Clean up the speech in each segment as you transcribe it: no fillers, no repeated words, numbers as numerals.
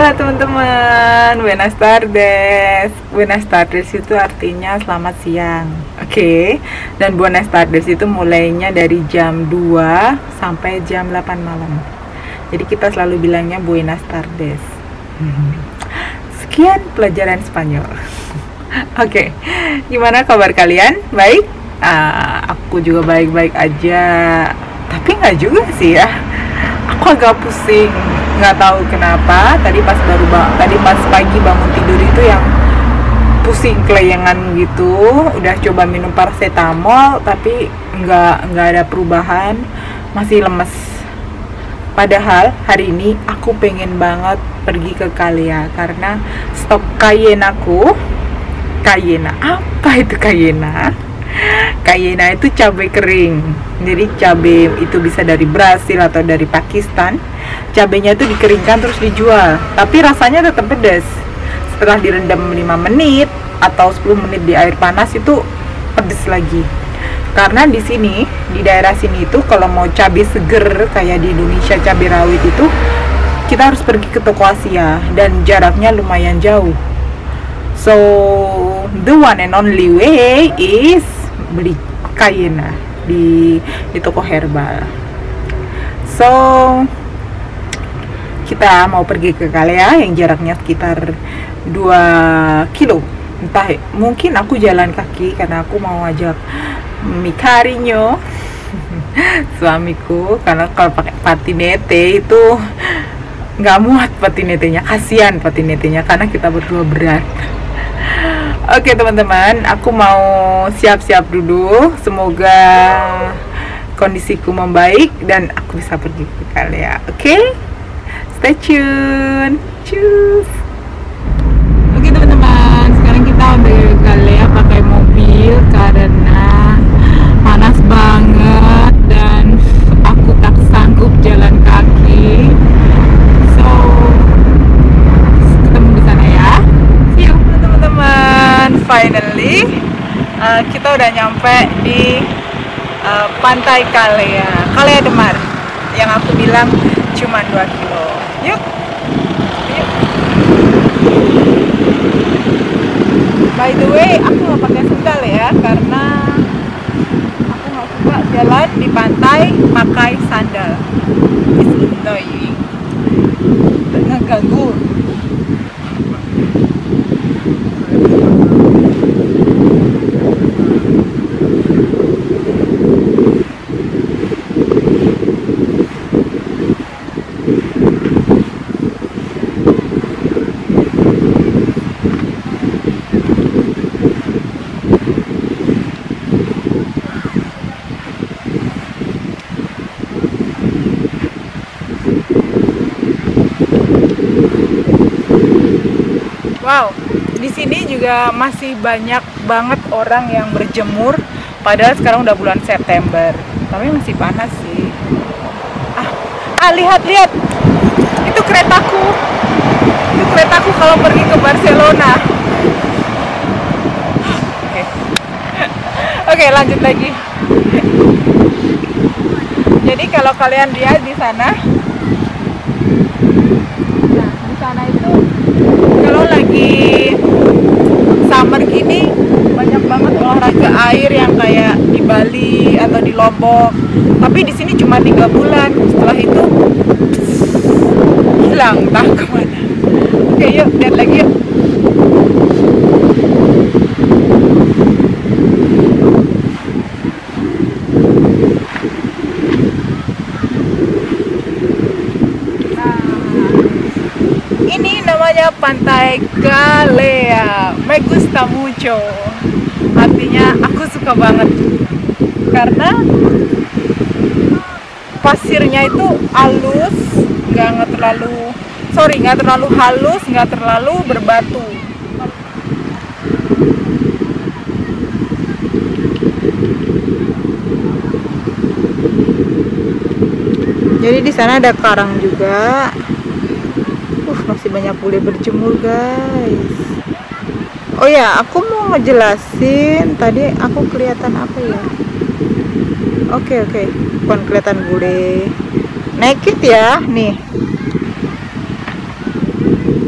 Halo teman-teman, buenas tardes. Buenas tardes itu artinya selamat siang. Oke. Dan buenas tardes itu mulainya dari jam 2 sampai jam 8 malam. Jadi kita selalu bilangnya buenas tardes. Sekian pelajaran Spanyol. Oke. Gimana kabar kalian? Baik? Aku juga baik-baik aja. Tapi nggak juga sih ya. Aku agak pusing, nggak tahu kenapa. Tadi pas pagi bangun tidur itu yang pusing kelayangan gitu. Udah coba minum paracetamol tapi nggak ada perubahan, masih lemes. Padahal hari ini aku pengen banget pergi ke Kalea karena stok Cayena apa itu Cayena? Cayena itu cabai kering. Jadi cabai itu bisa dari Brasil atau dari Pakistan. Cabainya itu dikeringkan terus dijual, tapi rasanya tetap pedas. Setelah direndam 5 menit atau 10 menit di air panas itu pedas lagi. Karena di sini, di daerah sini itu kalau mau cabai seger kayak di Indonesia cabai rawit itu kita harus pergi ke toko Asia dan jaraknya lumayan jauh. So the one and only way is beli Cayena di toko herbal. So kita mau pergi ke Kalea yang jaraknya sekitar 2 kilo. Entah, mungkin aku jalan kaki karena aku mau ajak mi cariño suamiku, karena kalau pakai patinete itu nggak muat patinetenya, kasihan patinetenya karena kita berdua berat. Oke teman-teman, aku mau siap-siap dulu. Semoga kondisiku membaik dan aku bisa pergi ke Kalea. Oke? Stay tune. Cus. Oke teman-teman, sekarang kita pergi ke Kalea pakai mobil karena panas banget dan aku tak sanggup jalan kaki. So, ketemu di sana ya. See you teman-teman. Finally kita udah nyampe di pantai Kalea de Mar yang aku bilang cuma 2 kilo. Yuk. By the way, aku nggak pakai sandal ya karena aku nggak suka jalan di pantai pakai sandal. It's annoying. Ngeganggu. Wow, di sini juga masih banyak banget orang yang berjemur. Padahal sekarang udah bulan September, tapi masih panas sih. Lihat, itu keretaku. Itu keretaku kalau pergi ke Barcelona. Oke, lanjut lagi. Jadi kalau kalian lihat di sana, di sana itu kalau lagi summer gini banyak banget olahraga air yang kayak di Bali atau di Lombok. Tapi di sini cuma 3 bulan. Setelah itu hilang entah kemana. Oke, yuk lihat lagi yuk. Namanya Pantai Kalea, me gusta mucho, artinya aku suka banget karena pasirnya itu halus, nggak terlalu halus, nggak terlalu berbatu. Jadi di sana ada karang juga. Masih banyak bule berjemur guys. Oh ya, aku mau ngejelasin tadi aku kelihatan apa ya. Oke, bukan kelihatan bule. Naked ya, nih.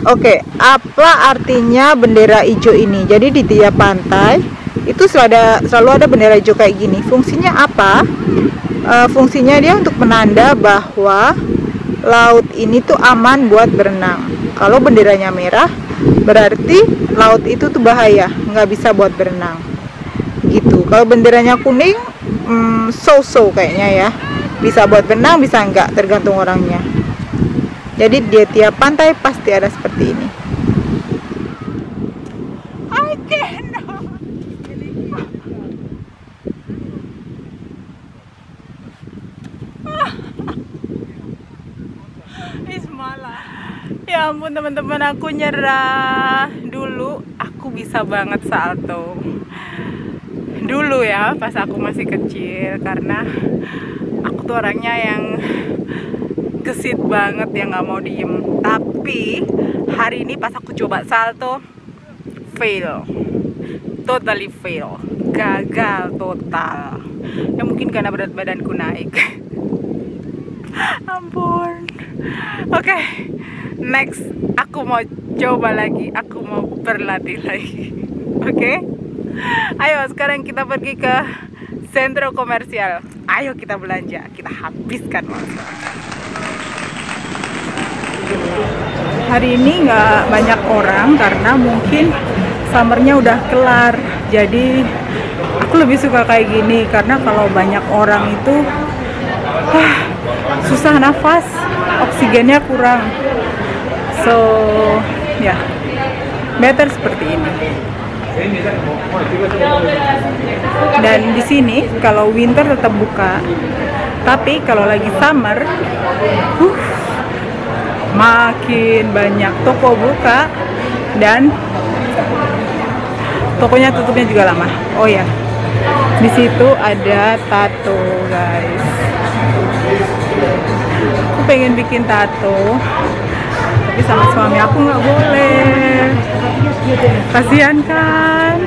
Oke, apa artinya bendera hijau ini? Jadi di tiap pantai itu selalu ada bendera hijau kayak gini. Fungsinya apa? Fungsinya dia untuk menanda bahwa laut ini tuh aman buat berenang. Kalau benderanya merah, berarti laut itu tuh bahaya, nggak bisa buat berenang. Gitu. Kalau benderanya kuning, so-so kayaknya ya. Bisa buat berenang, bisa enggak, tergantung orangnya. Jadi di tiap pantai pasti ada seperti ini. I cannot. Ismala. Ya ampun teman-teman, aku nyerah. Dulu aku bisa banget salto. Dulu ya, pas aku masih kecil, karena aku tuh orangnya yang gesit banget, yang nggak mau diem. Tapi hari ini pas aku coba salto, fail, totally fail, gagal total. Ya mungkin karena berat badanku naik. Ampun. Oke, next aku mau coba lagi, aku mau berlatih lagi. Oke, ayo sekarang kita pergi ke sentro komersial. Ayo kita belanja, kita habiskan waktu. Hari ini nggak banyak orang karena mungkin summernya udah kelar. Jadi aku lebih suka kayak gini, karena kalau banyak orang itu susah nafas, oksigennya kurang. So ya, better seperti ini. Dan di sini kalau winter tetap buka, tapi kalau lagi summer, makin banyak toko buka dan tokonya tutupnya juga lama. Oh ya, di situ ada tato, guys. Aku pengen bikin tato, tapi sama suami aku nggak boleh. Kasihan kan?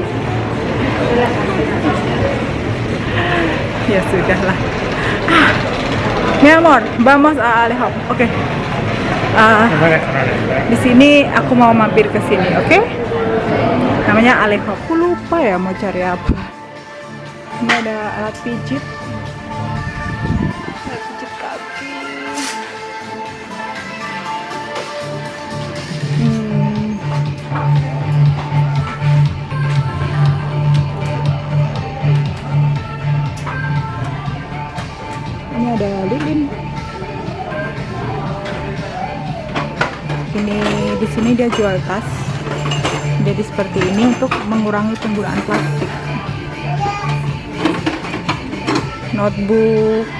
Ya sudahlah. Mi amor, vamos a Alejandro. Oke. Di sini aku mau mampir ke sini, oke? Namanya Alejo. Aku lupa ya mau cari apa. Ini ada alat pijit. Alat pijit kaki. Ini ada lilin. Di sini dia jual tas, jadi seperti ini untuk mengurangi penggunaan plastik. Notebook.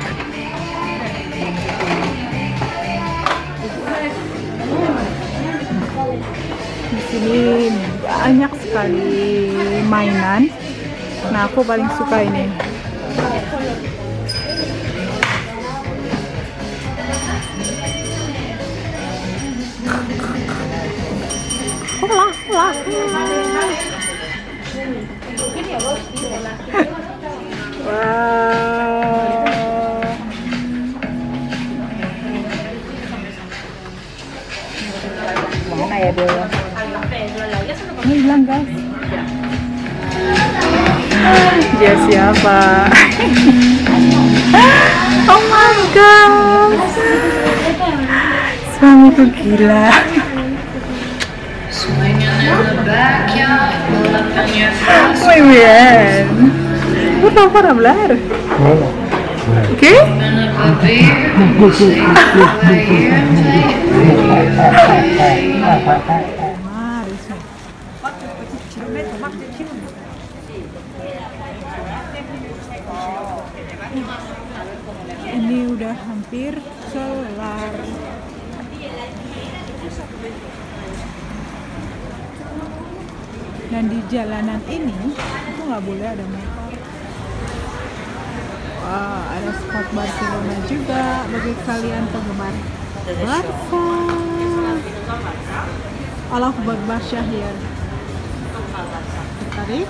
Di sini banyak sekali mainan. Nah, aku paling suka ini. Mana ya dia? Ini hilang, guys. Dia siapa? Oh my god, suamiku gila. Muy bien. Por hablar. ¿Qué? Ini udah hampir kelar. Dan di jalanan ini itu nggak boleh ada motor. Wah, ada spot Barcelona juga bagi kalian penggemar Barca. Allah Barca here. Tertarik?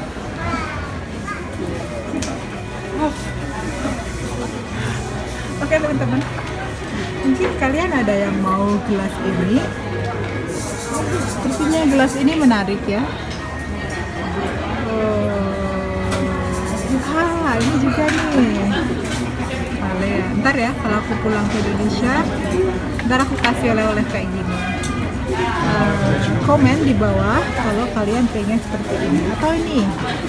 Oke teman-teman, mungkin kalian ada yang mau gelas ini Sepertinya gelas ini menarik ya. Ini juga nih. Boleh. Ntar ya kalau aku pulang ke Indonesia, ntar aku kasih oleh-oleh kayak gini. Komen di bawah kalau kalian pengen seperti ini atau ini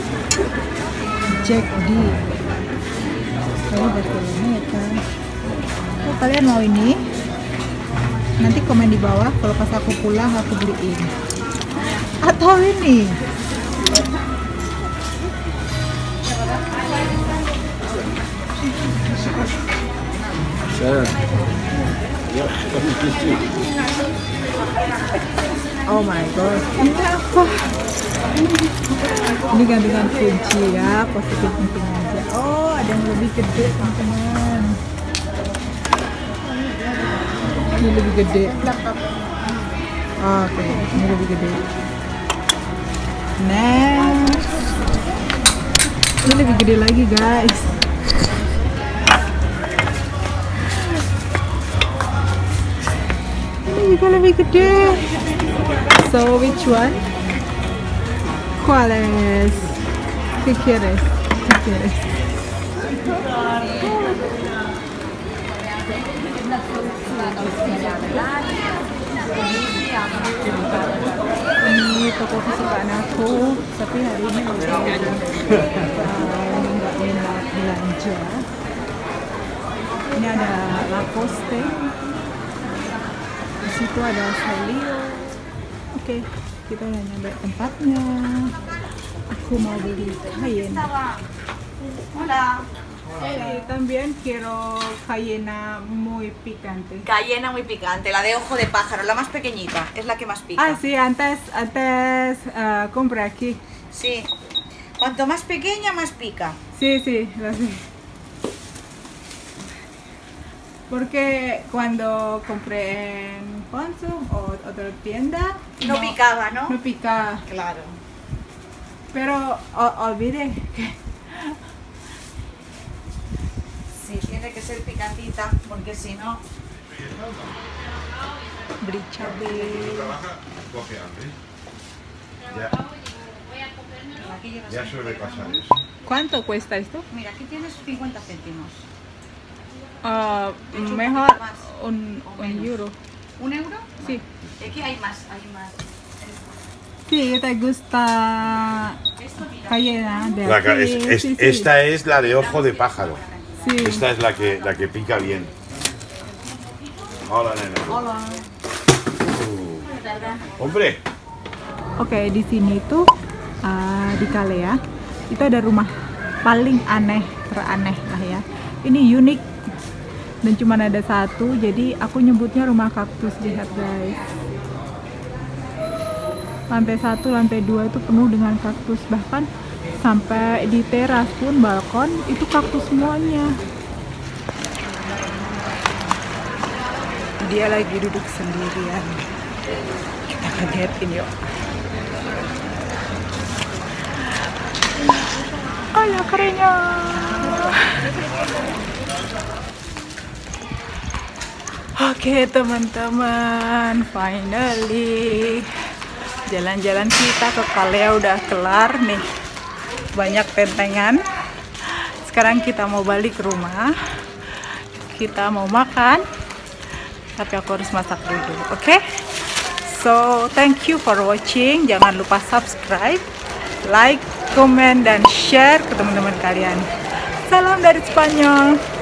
Jack D. Ini betulnya ya kan. Oh, kalian mau ini? Nanti komen di bawah kalau pas aku pulang aku beliin. Atau ini. Oh my god, ini apa? Ini gantungan kunci ya, positif thinking aja. Oh, ada yang lebih gede teman-teman. Ini lebih gede. Oke, ini lebih gede. Next, ini lebih gede lagi guys. Ini juga lebih gede. So which one? ¿Cuál es? ¿Qué quieres? ¿Qué quieres? Ini toko kesukaan aku, tapi hari ini nggak enak belanja. Ini ada Lacoste. Di situ ada Celio. Oke, kita udah nyampe tempatnya. Aku mau beli Cayenne. Hola. También quiero Cayenne muy picante. Cayena muy picante, la de ojo de pájaro, la más pequeñita, es la que más pica. Ah, sí, antes compré aquí. Sí. Cuanto más pequeña, más pica. Sí, sí, lo sé. Porque cuando compré en Consum o otra tienda No picaba, ¿no? No picaba. Claro. Pero olvidé que Sí, tiene que ser picantita, porque si no... beli cabai. Coge hambre. Aquí llevas... Ya suele pasar eso. ¿Cuánto cuesta esto? Mira, aquí tienes 50 céntimos. Mejor más. un euro. ¿1 euro? Sí. Aquí hay más, hay más. Sí, ¿te gusta Esto, mira. Cayenne de La ca- aquí? es- Sí, sí. Esta es la de ojo de pájaro. Sí. Esta es la que pica bien. Hola, nena. Hola. Hombre, Oke, di sini tuh di Kalea itu ada rumah paling teraneh lah ya. Ini unik dan cuma ada satu, jadi aku nyebutnya rumah kaktus. Lihat guys, lantai 1, lantai 2 itu penuh dengan kaktus, bahkan sampai di teras pun, balkon itu kaktus semuanya. Dia lagi duduk sendirian, kita kagetin yuk. Ayo kerennya. Oke teman-teman, finally jalan-jalan kita ke Kalea udah kelar nih. Banyak tentengan. Sekarang kita mau balik ke rumah. Kita mau makan. Tapi aku harus masak dulu, oke? So, thank you for watching. Jangan lupa subscribe, like, komen, dan share ke teman-teman kalian. Salam dari Spanyol.